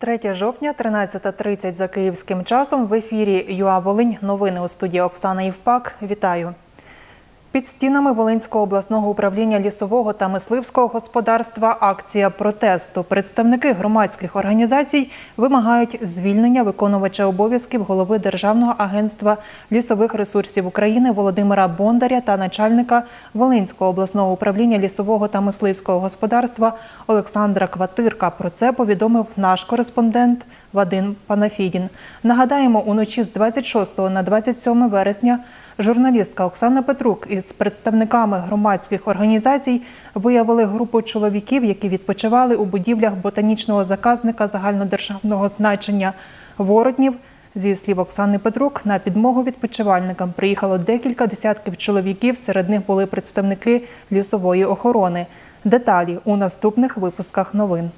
3 жовтня, 13:30 за київським часом. В ефірі ЮА Волинь. Новини у студії Оксана Євпак. Вітаю. Під стінами Волинського обласного управління лісового та мисливського господарства акція протесту. Представники громадських організацій вимагають звільнення виконувача обов'язків голови Державного агентства лісових ресурсів України Володимира Бондаря та начальника Волинського обласного управління лісового та мисливського господарства Олександра Кватирка. Про це повідомив наш кореспондент Вадим Панафідін. Нагадаємо, уночі з 26 на 27 вересня журналістка Оксана Петрук із представниками громадських організацій виявили групу чоловіків, які відпочивали у будівлях ботанічного заказника загальнодержавного значення Воротнів. Зі слів Оксани Петрук, на підмогу відпочивальникам приїхало декілька десятків чоловіків, серед них були представники лісової охорони. Деталі у наступних випусках новин.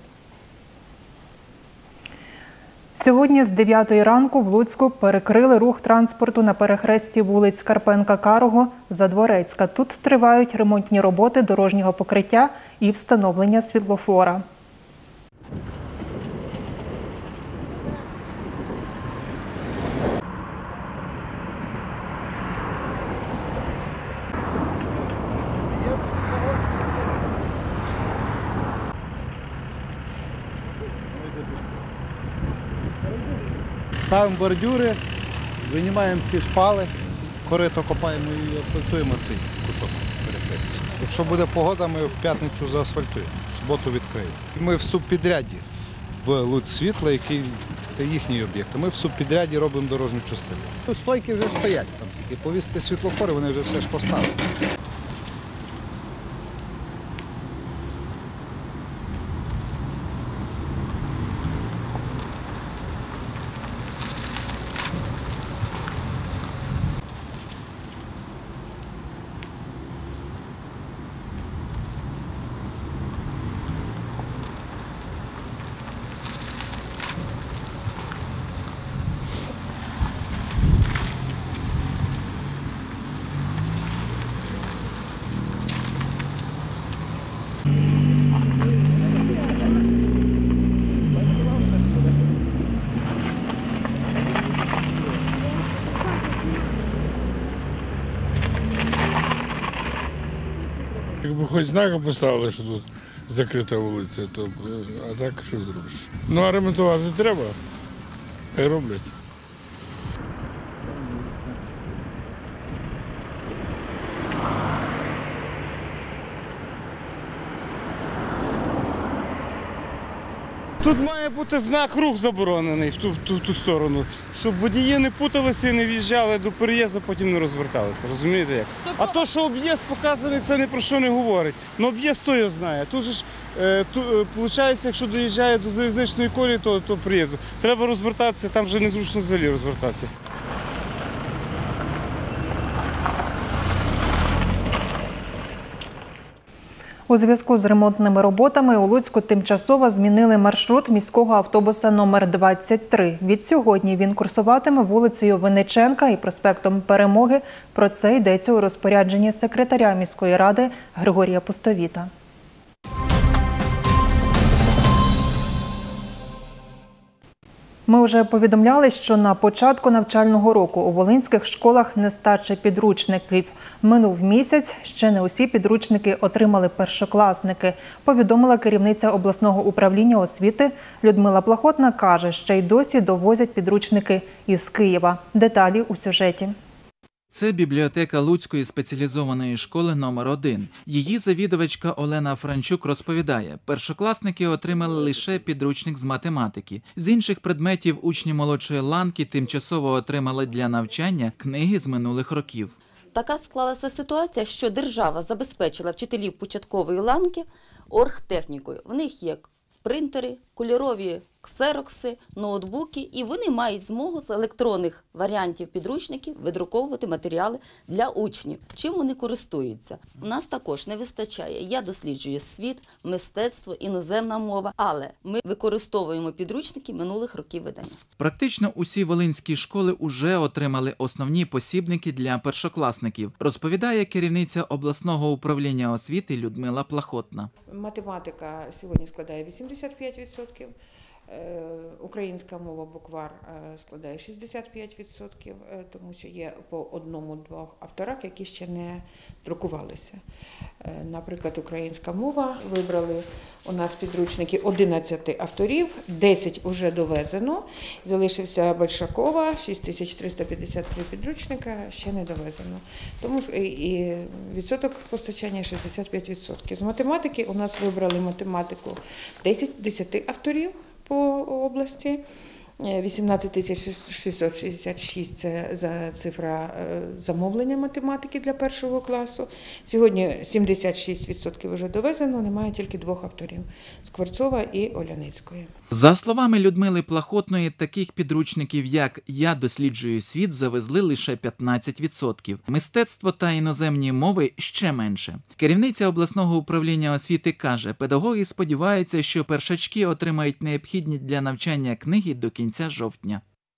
Сьогодні з 9 ранку в Луцьку перекрили рух транспорту на перехресті вулиць Карпенка-Карого, Задворецька. Тут тривають ремонтні роботи дорожнього покриття і встановлення світлофора. Ставимо бордюри, винімаємо ці шпали, корито копаємо і асфальтуємо цей кусок перехрестя. Якщо буде погода, ми в п'ятницю заасфальтуємо, в суботу відкриємо. Ми в субпідряді в Луцьсвітло, який це їхній об'єкт. Ми в субпідряді робимо дорожню частину. Тут стойки вже стоять, там тільки повісити світлофори, вони вже все ж поставили. Якби хоч знака поставили, що тут закрита вулиця, то а так що зробиш? Ну а ремонтувати треба, хай роблять. Тут має бути знак «Рух заборонений» в ту сторону, щоб водії не путалися і не в'їжджали до переїзду, потім не розверталися. Розумієте як? А то, що об'їзд показаний, це ні про що не говорить. Ну об'їзд то його знає. Тут же ж, виходить, якщо доїжджає до залізничної колії, то приїзд. Треба розвертатися, там вже незручно взагалі розвертатися. У зв'язку з ремонтними роботами у Луцьку тимчасово змінили маршрут міського автобуса номер 23. Відсьогодні він курсуватиме вулицею Винниченка і проспектом Перемоги. Про це йдеться у розпорядженні секретаря міської ради Григорія Пустовіта. Ми вже повідомляли, що на початку навчального року у волинських школах нестача підручників. Минув місяць, ще не усі підручники отримали першокласники. Повідомила керівниця обласного управління освіти Людмила Плахотна. Каже, ще й досі довозять підручники із Києва. Деталі у сюжеті. Це бібліотека Луцької спеціалізованої школи номер 1. Її завідувачка Олена Франчук розповідає, першокласники отримали лише підручник з математики. З інших предметів учні молодшої ланки тимчасово отримали для навчання книги з минулих років. Така склалася ситуація, що держава забезпечила вчителів початкової ланки оргтехнікою. В них є принтери, кольорові ксерокси, ноутбуки, і вони мають змогу з електронних варіантів підручників видруковувати матеріали для учнів. Чим вони користуються? У нас також не вистачає. Я досліджую світ, мистецтво, іноземна мова, але ми використовуємо підручники минулих років видання. Практично усі волинські школи уже отримали основні посібники для першокласників, розповідає керівниця обласного управління освіти Людмила Плахотна. Математика сьогодні складає 85%. Українська мова буквар складає 65%, тому що є по одному-двох авторах, які ще не друкувалися. Наприклад, українська мова, вибрали у нас підручники 11 авторів, 10 вже довезено, залишився Большакова, 6353 підручника, ще не довезено. Тому і відсоток постачання 65%. З математики у нас вибрали математику 10 авторів по області, 18 666 – це цифра замовлення математики для першого класу. Сьогодні 76% вже довезено, немає тільки двох авторів – Скворцова і Оляницької. За словами Людмили Плахотної, таких підручників, як «Я досліджую світ», завезли лише 15%. Мистецтво та іноземні мови – ще менше. Керівниця обласного управління освіти каже, педагоги сподіваються, що першачки отримають необхідні для навчання книги до кінця жовтня.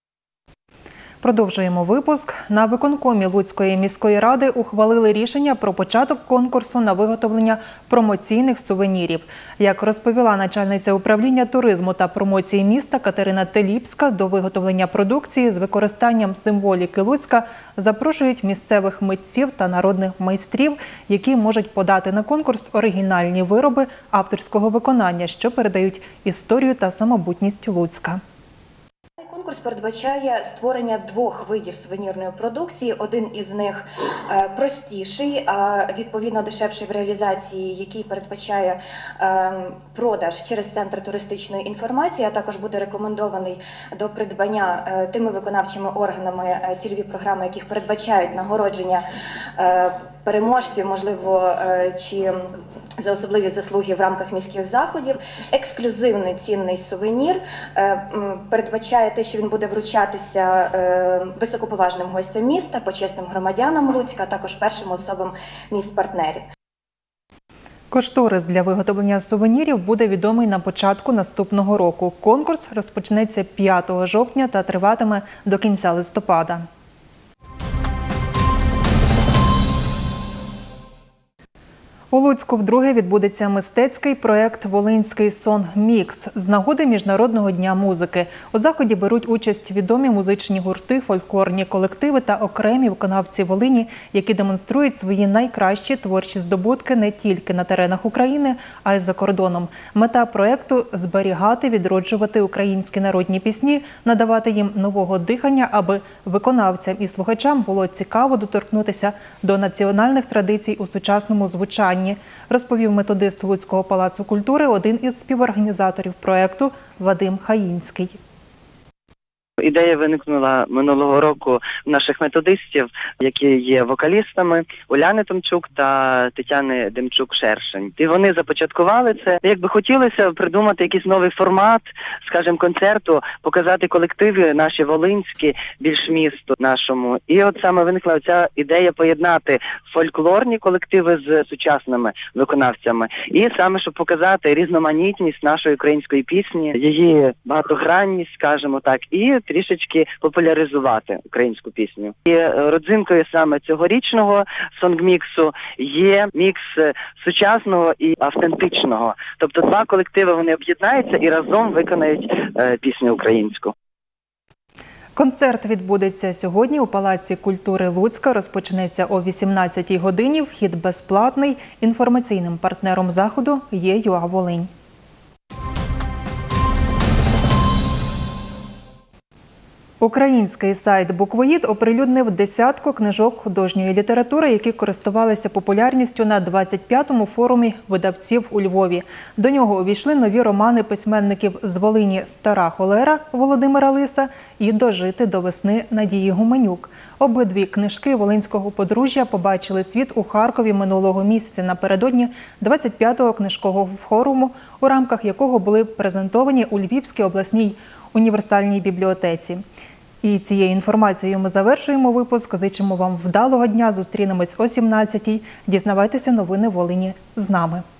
Продовжуємо випуск. На виконкомі Луцької міської ради ухвалили рішення про початок конкурсу на виготовлення промоційних сувенірів. Як розповіла начальниця управління туризму та промоції міста Катерина Теліпська, до виготовлення продукції з використанням символіки Луцька запрошують місцевих митців та народних майстрів, які можуть подати на конкурс оригінальні вироби авторського виконання, що передають історію та самобутність Луцька. Конкурс передбачає створення двох видів сувенірної продукції. Один із них простіший, а відповідно дешевший в реалізації, який передбачає продаж через Центр туристичної інформації, а також буде рекомендований до придбання тими виконавчими органами, цільові програми, яких передбачають нагородження переможців, можливо, чи за особливі заслуги в рамках міських заходів. Ексклюзивний цінний сувенір передбачає те, що він буде вручатися високоповажним гостям міста, почесним громадянам Луцька, а також першим особам міст-партнерів. Кошторис для виготовлення сувенірів буде відомий на початку наступного року. Конкурс розпочнеться 5 жовтня та триватиме до кінця листопада. У Луцьку вдруге відбудеться мистецький проєкт «Волинський сонг-мікс» з нагоди Міжнародного дня музики. У заході беруть участь відомі музичні гурти, фольклорні колективи та окремі виконавці Волині, які демонструють свої найкращі творчі здобутки не тільки на теренах України, а й за кордоном. Мета проєкту – зберігати, відроджувати українські народні пісні, надавати їм нового дихання, аби виконавцям і слухачам було цікаво доторкнутися до національних традицій у сучасному звучанні, розповів методист Луцького палацу культури, один із співорганізаторів проєкту Вадим Хаїнський. Ідея виникнула минулого року в наших методистів, які є вокалістами, Уляни Томчук та Тетяни Демчук-Шершень. І вони започаткували це. Якби хотілося придумати якийсь новий формат, скажімо, концерту, показати колективи наші волинські, більш місту нашому. І от саме виникла ця ідея поєднати фольклорні колективи з сучасними виконавцями. І саме, щоб показати різноманітність нашої української пісні, її багатогранність, скажімо так, і трішечки популяризувати українську пісню. І родзинкою саме цьогорічного сонгміксу є мікс сучасного і автентичного. Тобто два колективи, вони об'єднаються і разом виконають пісню українську. Концерт відбудеться сьогодні у Палаці культури Луцька. Розпочнеться о 18-й годині. Вхід безплатний. Інформаційним партнером заходу є ЮА Волинь. Український сайт «Буквоїд» оприлюднив десятку книжок художньої літератури, які користувалися популярністю на 25-му форумі видавців у Львові. До нього увійшли нові романи письменників з Волині «Стара холера» Володимира Лиса і «Дожити до весни» Надії Гуменюк. Обидві книжки волинського подружжя побачили світ у Харкові минулого місяця напередодні 25-го книжкового форуму, у рамках якого були презентовані у Львівській обласній універсальній бібліотеці. І цією інформацією ми завершуємо випуск. Зичимо вам вдалого дня. Зустрінемось о 17-й. Дізнавайтеся новини Волині з нами.